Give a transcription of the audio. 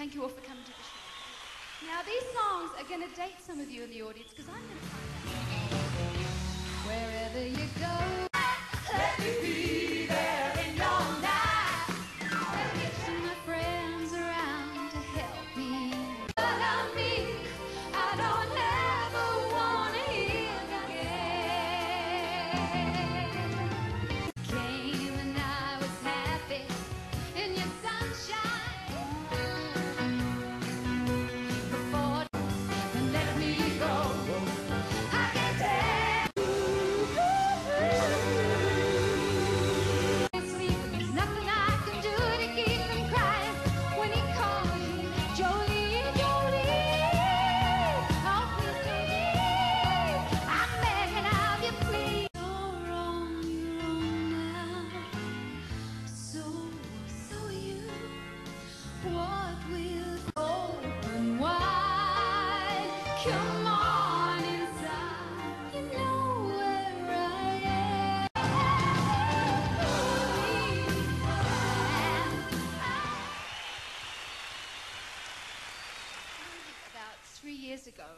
thank you all for coming to the show. Now, these songs are going to date some of you in the audience, because I'm going to find out. Wherever you go, let me be there in your life. Let me get my friends around to help me. But on me, I don't ever want to hear again. Came and I was happy in your sunshine. Before and let me go, I can't tell. Sleep, there's nothing I can do to keep him crying when he calls you Jolie, Jolie. Oh, please don't leave. I'm begging of you, please. You're wrong now. So you, what will open wide? Come on inside, you know where I am. About 3 years ago.